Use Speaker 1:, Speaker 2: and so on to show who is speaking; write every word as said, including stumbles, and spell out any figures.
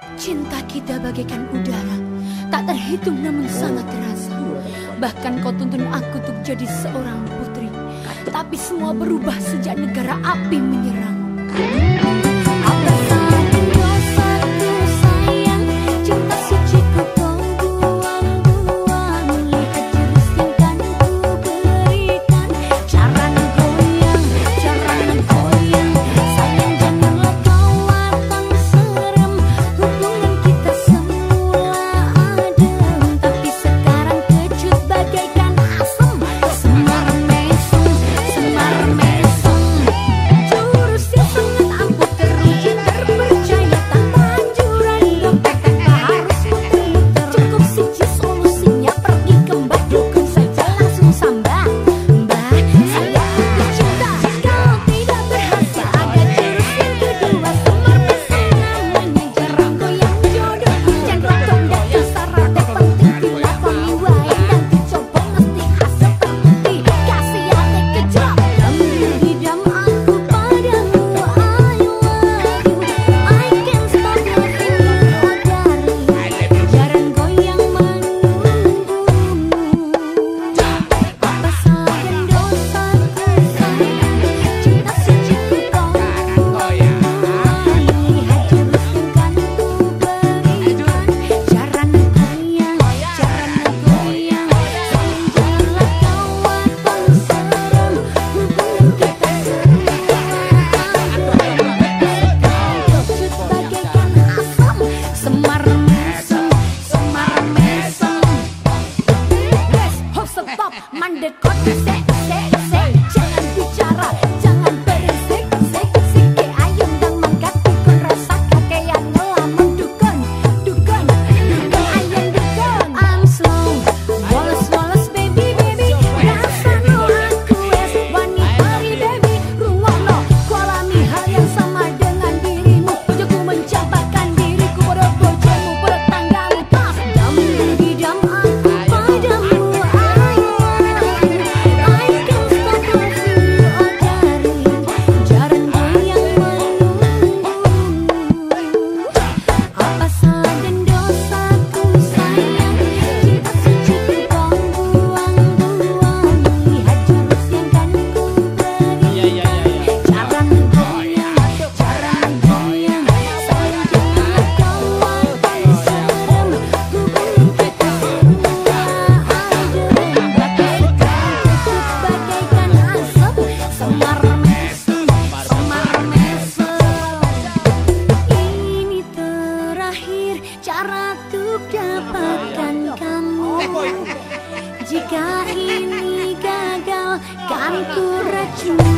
Speaker 1: Cinta kita bagaikan udara, tak terhitung namun sangat terasa. Bahkan kau tuntun aku untuk jadi seorang putri, tapi semua berubah sejak negara api menyerang. Mandek kok se se se jangan bicara, jangan berisik sik sik ke ayam dan mangkat dukun rasa kakean ngelamun dukun dukun dukun ayam dukun. I'm slow wallace wallace baby baby rasa no aku es wani hari baby ruwono kualami hal yang sama dengan dirimu. Jago mencatatkan diriku pada bojomu pada tanggamu pas dam di dam aku padamu. Cara untuk dapatkan kamu, jika ini gagal kan ku racun.